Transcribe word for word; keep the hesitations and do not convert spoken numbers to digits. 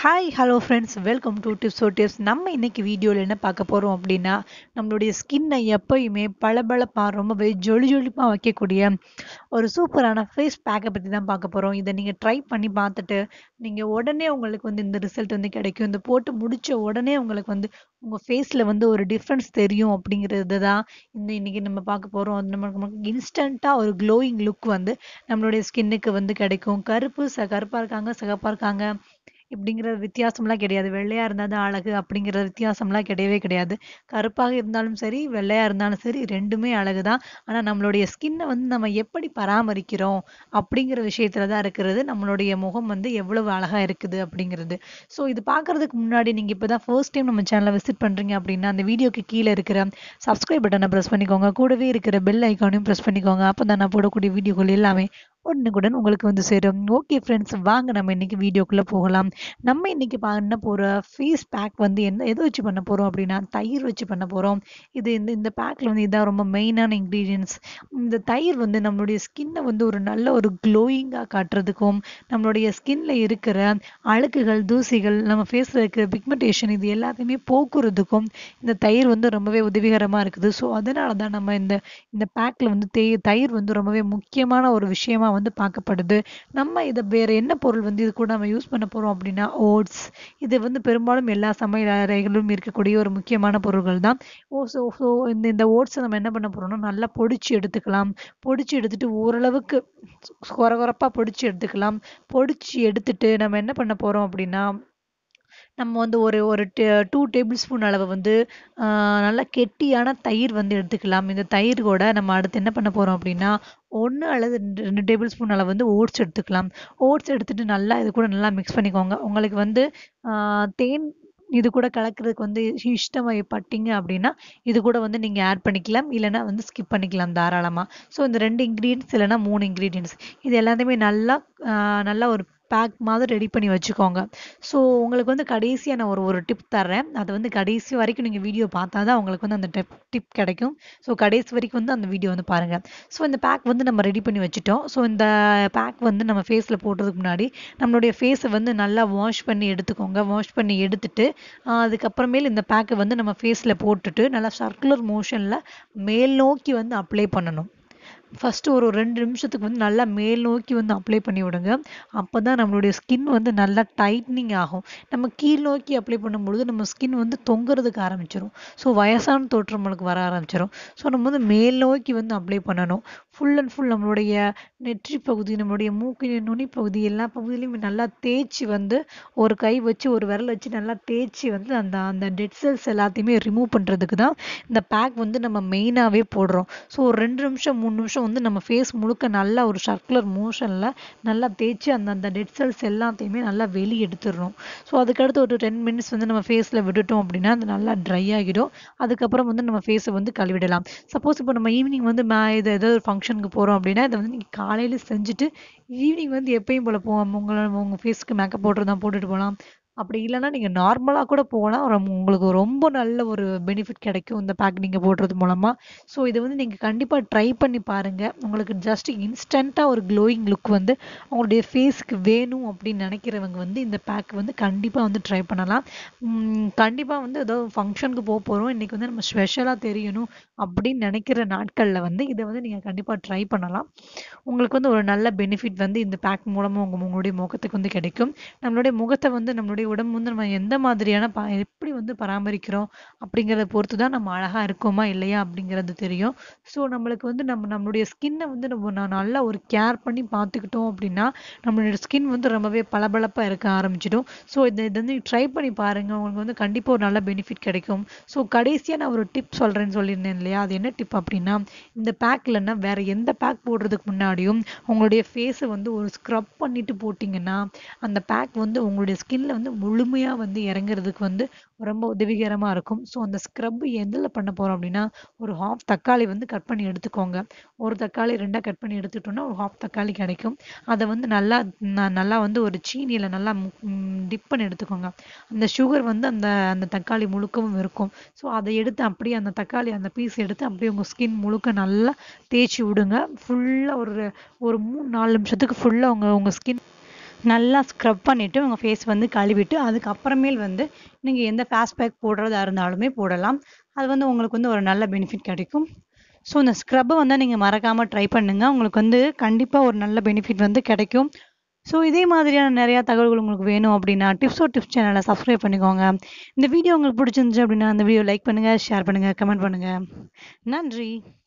Hi hello friends, welcome to tipsotips. நம்ம இன்னைக்கு வீடியோவில் என்ன பார்க்க போகிறோம் அப்படின்னா, நம்மளுடைய ஸ்கின்னை எப்பயுமே பளபளப்பாக ரொம்பவே ஜொலி ஜொலிப்பாக வைக்கக்கூடிய ஒரு சூப்பரான ஃபேஸ் பேக்கை பற்றி தான் பார்க்க போகிறோம். இதை நீங்கள் ட்ரை பண்ணி பார்த்துட்டு நீங்கள் உடனே உங்களுக்கு வந்து இந்த ரிசல்ட் வந்து கிடைக்கும். இந்த போட்டு முடித்த உடனே உங்களுக்கு வந்து உங்கள் ஃபேஸில் வந்து ஒரு டிஃப்ரென்ஸ் தெரியும் அப்படிங்கிறது தான் இந்த இன்னைக்கு நம்ம பார்க்க போகிறோம். அது நமக்கு நமக்கு இன்ஸ்டண்ட்டாக ஒரு க்ளோயிங் லுக் வந்து நம்மளுடைய ஸ்கின்னுக்கு வந்து கிடைக்கும். கருப்பு ச கருப்பாக இருக்காங்க, சிகப்பாக இருக்காங்க இப்படிங்கிற வித்தியாசம்லாம் கிடையாது. வெள்ளையா இருந்தா தான் அழகு அப்படிங்கிற வித்தியாசம்லாம் கிடையவே கிடையாது. கருப்பாக இருந்தாலும் சரி, வெள்ளையா இருந்தாலும் சரி, ரெண்டுமே அழகு தான். ஆனா நம்மளுடைய ஸ்கின்னை வந்து நம்ம எப்படி பராமரிக்கிறோம் அப்படிங்கிற விஷயத்துல தான் இருக்கிறது. நம்மளுடைய முகம் வந்து எவ்வளவு அழகா இருக்குது அப்படிங்கிறது. ஸோ இது பார்க்கறதுக்கு முன்னாடி நீங்க இப்பதான் ஃபர்ஸ்ட் டைம் நம்ம சேனலை விசிட் பண்றீங்க அப்படின்னா, அந்த வீடியோக்கு கீழே இருக்கிற சப்ஸ்கிரைப் பட்டனை ப்ரெஸ் பண்ணிக்கோங்க. கூடவே இருக்கிற பெல் ஐக்கானையும் ப்ரெஸ் பண்ணிக்கோங்க. அப்பதான் நான் போடக்கூடிய வீடியோக்கள் எல்லாமே உடனுக்குடன் உங்களுக்கு வந்து சேரும். ஓகே ஃப்ரெண்ட்ஸ், வாங்க நம்ம இன்னைக்கு வீடியோக்குள்ள போகலாம். நம்ம இன்னைக்கு பண்ண போற ஃபேஸ் பேக் வந்து என்ன எதை வச்சு பண்ண போறோம் அப்படின்னா, தயிர் வச்சு பண்ண போறோம். இது இந்த இந்த பேக்ல வந்து இதான் ரொம்ப மெயினான இன்கிரீடியன்ஸ். இந்த தயிர் வந்து நம்மளுடைய ஸ்கின்னை வந்து ஒரு நல்ல ஒரு க்ளோயிங்கா காட்டுறதுக்கும், நம்மளுடைய ஸ்கின்ல இருக்கிற அழுக்குகள், தூசிகள், நம்ம ஃபேஸ்ல இருக்கிற பிக்மெண்டேஷன் இது எல்லாத்தையுமே போக்குறதுக்கும் இந்த தயிர் வந்து ரொம்பவே உதவிகரமா இருக்குது. ஸோ அதனால தான் நம்ம இந்த இந்த பேக்ல வந்து தே தயிர் வந்து ரொம்பவே முக்கியமான ஒரு விஷயமா வந்து பார்க்கப்படுது. நம்ம இதை வேற என்ன பொருள் வந்து இது கூட நம்ம யூஸ் பண்ண போறோம் அப்படின்னா, ஓட்ஸ். இது வந்து பெரும்பாலும் எல்லா சமையல் அறைகளிலும் இருக்கக்கூடிய ஒரு முக்கியமான பொருட்கள் தான். ஓ ஸோ ஸோ இந்த இந்த ஓட்ஸை நம்ம என்ன பண்ண போறோம்னா, நல்லா பொடிச்சு எடுத்துக்கலாம். பொடிச்சு எடுத்துட்டு ஓரளவுக்கு கொர கொரப்பா பொடிச்சு எடுத்துக்கலாம். பொடிச்சு எடுத்துட்டு நம்ம என்ன பண்ண போறோம் அப்படின்னா, நம்ம வந்து ஒரு ஒரு டூ டேபிள் ஸ்பூன் அளவு வந்து ஆஹ், நல்லா கெட்டியான தயிர் வந்து எடுத்துக்கலாம். இந்த தயிர் கூட நம்ம அடுத்து என்ன பண்ண போறோம் அப்படின்னா, ஒன்று அல்லது ரெண்டு ரெண்டு டேபிள் ஸ்பூன் அளவு வந்து ஓட்ஸ் எடுத்துக்கலாம். ஓட்ஸ் எடுத்துட்டு நல்லா இது கூட நல்லா மிக்ஸ் பண்ணிக்கோங்க. உங்களுக்கு வந்து ஆஹ், தேன் இது கூட கலக்கிறதுக்கு வந்து இஷ்டமா பட்டீங்க அப்படின்னா இது கூட வந்து நீங்க ஆட் பண்ணிக்கலாம், இல்லைன்னா வந்து ஸ்கிப் பண்ணிக்கலாம் தாராளமா. ஸோ இந்த ரெண்டு இன்க்ரீடியன்ஸ் இல்லைன்னா மூணு இன்க்ரீடியன்ஸ் இது எல்லாத்தையுமே நல்லா ஆஹ், நல்லா ஒரு பேக் மாதிரி ரெடி பண்ணி வச்சுக்கோங்க. ஸோ உங்களுக்கு வந்து கடைசியா நான் ஒரு ஒரு டிப் தர்றேன். அது வந்து கடைசி வரைக்கும் நீங்க வீடியோ பார்த்தா தான் உங்களுக்கு வந்து அந்த டிப் டிப் கிடைக்கும். ஸோ கடைசி வரைக்கும் வந்து அந்த வீடியோ வந்து பாருங்க. ஸோ இந்த பேக் வந்து நம்ம ரெடி பண்ணி வச்சுட்டோம். ஸோ இந்த பேக் வந்து நம்ம ஃபேஸில் போடுறதுக்கு முன்னாடி நம்மளுடைய ஃபேஸை வந்து நல்லா வாஷ் பண்ணி எடுத்துக்கோங்க. வாஷ் பண்ணி எடுத்துட்டு ஆஹ் அதுக்கப்புறமேல் இந்த பேக்கை வந்து நம்ம ஃபேஸில் போட்டுட்டு நல்லா சர்க்குலர் மோஷனில் மேல் நோக்கி வந்து அப்ளை பண்ணணும். ஃபர்ஸ்ட் ஒரு ரெண்டு நிமிஷத்துக்கு வந்து நல்லா மேல் நோக்கி வந்து அப்ளை பண்ணி விடுங்க. அப்பதான் நம்மளுடைய ஸ்கின் வந்து நல்லா டைட்னிங் ஆகும். நம்ம கீழ் நோக்கி அப்ளை பண்ணும்பொழுது நம்ம ஸ்கின் வந்து தொங்குறதுக்கு ஆரம்பிச்சிடும். ஸோ வயசான தோற்றம் நம்மளுக்கு வர ஆரம்பிச்சிடும். ஸோ நம்ம வந்து மேல் நோக்கி வந்து அப்ளை பண்ணணும். ஃபுல் அண்ட் ஃபுல் நம்மளுடைய நெற்றி பகுதி, நம்மளுடைய மூக்கின் நுனி பகுதி எல்லா பகுதியிலையும் நல்லா தேய்ச்சி வந்து ஒரு கை வச்சு ஒரு விரல் வச்சு நல்லா தேய்ச்சி வந்து அந்த அந்த டெட் செல்ஸ் எல்லாத்தையுமே ரிமூவ் பண்ணுறதுக்கு தான் இந்த பேக் வந்து நம்ம மெயினாகவே போடுறோம். ஸோ ஒரு ரெண்டு நிமிஷம் மூணு நிமிஷம் வந்து நம்ம ஃபேஸ் முழுக்க நல்லா ஒரு சர்க்குலர் மோஷனில் நல்லா தேய்ச்சி அந்த அந்த டெட் செல்ஸ் எல்லாத்தையுமே நல்லா வெளியே எடுத்துடணும். ஸோ அதுக்கடுத்து ஒரு டென் மினிட்ஸ் வந்து நம்ம ஃபேஸில் விட்டுட்டோம் அப்படின்னா அது நல்லா ட்ரை ஆகிடும். அதுக்கப்புறம் வந்து நம்ம ஃபேஸை வந்து கழுவிடலாம். சப்போஸ் இப்போ நம்ம ஈவினிங் வந்து மே இது ஏதோ ஒரு ஃபங்க்ஷனுக்கு போகிறோம் அப்படின்னா இதை வந்து நீங்கள் காலையில் செஞ்சுட்டு ஈவினிங் வந்து எப்பயும் போல் போ உங்களை உங்கள் ஃபேஸ்க்கு மேக்கப் போட்டு தான் போட்டுட்டு போகலாம். அப்படி இல்லைன்னா நீங்கள் நார்மலாக கூட போகலாம். ரொம்ப- உங்களுக்கு ரொம்ப நல்ல ஒரு பெனிஃபிட் கிடைக்கும் இந்த பேக் நீங்கள் போடுறது மூலமாக. ஸோ இதை வந்து நீங்கள் கண்டிப்பாக ட்ரை பண்ணி பாருங்கள். உங்களுக்கு ஜஸ்ட் இன்ஸ்டண்ட்டாக ஒரு க்ளோயிங் லுக் வந்து உங்களுடைய ஃபேஸ்க்கு வேணும் அப்படின்னு நினைக்கிறவங்க வந்து இந்த பேக் வந்து கண்டிப்பாக வந்து ட்ரை பண்ணலாம். கண்டிப்பாக வந்து ஏதோ ஃபங்க்ஷனுக்கு போக போகிறோம், இன்றைக்கி வந்து நம்ம ஸ்பெஷலாக தெரியணும் அப்படின்னு நினைக்கிற நாட்களில் வந்து இதை வந்து நீங்கள் கண்டிப்பாக ட்ரை பண்ணலாம். உங்களுக்கு வந்து ஒரு நல்ல பெனிஃபிட் வந்து இந்த பேக் மூலமாக உங்கள் உங்களுடைய முகத்துக்கு வந்து கிடைக்கும். நம்மளுடைய முகத்தை வந்து நம்மளுடைய உடம்பு வந்து நம்ம எந்த மாதிரியான ப எப்படி வந்து பராமரிக்கிறோம் அப்படிங்கிறத பொறுத்து தான் நம்ம அழகாக இருக்கோமா இல்லையா அப்படிங்கிறது தெரியும். ஸோ நம்மளுக்கு வந்து நம்ம நம்மளுடைய ஸ்கின்னை வந்து நம்ம ந- நல்லா ஒரு கேர் பண்ணி பார்த்துக்கிட்டோம் அப்படின்னா நம்மளுடைய ஸ்கின் வந்து ரொம்பவே பளபளப்பாக இருக்க ஆரம்பிச்சிடும். ஸோ இதை இதை வந்து ட்ரை பண்ணி பாருங்க, உங்களுக்கு வந்து கண்டிப்பாக ஒரு நல்ல பெனிஃபிட் கிடைக்கும். ஸோ கடைசியாக நான் ஒரு டிப் சொல்கிறேன்னு சொல்லியிருந்தேன் இல்லையா, அது என்ன டிப் அப்படின்னா, இந்த பேக் இல்லைன்னா வேற எந்த பேக் போடுறதுக்கு முன்னாடியும் உங்களுடைய ஃபேஸை வந்து ஒரு ஸ்க்ரப் பண்ணிட்டு போட்டிங்கன்னா அந்த பேக் வந்து உங்களுடைய ஸ்கின்ல வந்து முழுமையா வந்து இறங்குறதுக்கு வந்து ரொம்ப உதவிகரமா இருக்கும். ஸோ அந்த ஸ்க்ரப் எதில் பண்ண போறோம் அப்படின்னா, ஒரு ஹாஃப் தக்காளி வந்து கட் பண்ணி எடுத்துக்கோங்க. ஒரு தக்காளி ரெண்டா கட் பண்ணி எடுத்துட்டோம்னா ஒரு ஹாஃப் தக்காளி கிடைக்கும். அதை வந்து நல்லா ந- நல்லா வந்து ஒரு சீனியில நல்லா டிப் பண்ணி எடுத்துக்கோங்க. அந்த சுகர் வந்து அந்த அந்த தக்காளி முழுக்கவும் இருக்கும். ஸோ அதை எடுத்து அப்படியே அந்த தக்காளி அந்த பீஸ் எடுத்து அப்படியே உங்க ஸ்கின் முழுக்க நல்லா தேய்ச்சி விடுங்க. ஃபுல்லா ஒரு ஒரு மூணு நாலு நிமிஷத்துக்கு ஃபுல்லா உங்க உங்க ஸ்கின் நல்லா ஸ்க்ரப் பண்ணிவிட்டு உங்கள் ஃபேஸ் வந்து கழுவிட்டு அதுக்கப்புறமேல் வந்து நீங்கள் எந்த ஃபேஸ் பேக் போடுறதா இருந்தாலுமே போடலாம். அது வந்து உங்களுக்கு வந்து ஒரு நல்ல பெனிஃபிட் கிடைக்கும். ஸோ இந்த ஸ்க்ரப்பை வந்து நீங்கள் மறக்காமல் ட்ரை பண்ணுங்கள். உங்களுக்கு வந்து கண்டிப்பாக ஒரு நல்ல பெனிஃபிட் வந்து கிடைக்கும். ஸோ இதே மாதிரியான நிறையா தகவல்கள் உங்களுக்கு வேணும் அப்படின்னா டிப்ஸோ டிப்ஸ் சேனலை சப்ஸ்கிரைப் பண்ணிக்கோங்க. இந்த வீடியோ உங்களுக்கு பிடிச்சிருந்துச்சு அப்படின்னா அந்த வீடியோ லைக் பண்ணுங்கள், ஷேர் பண்ணுங்கள், கமெண்ட் பண்ணுங்கள். நன்றி.